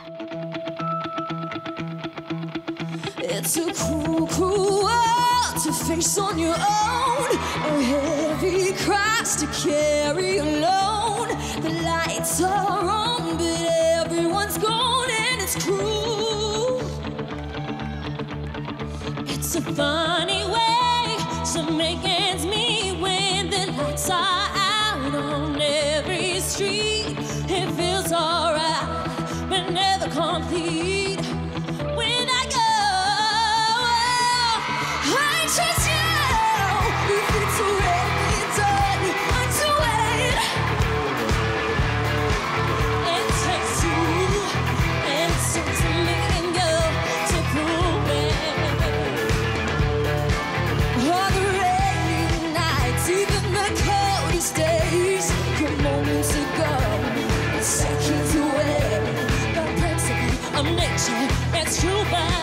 It's a cruel, cruel world to face on your own. A heavy cross to carry alone. The lights are on, but everyone's gone, and it's cruel. It's a funny way to make ends meet when the lights are out on every street. It feels alright, but never complete. When I go, I trust you. If it's already done, undo it. It takes two, and it takes a million girls to prove it. All the rainy nights, even the coldest days, from moments ago, seconds away. The principle of nature, it's true, but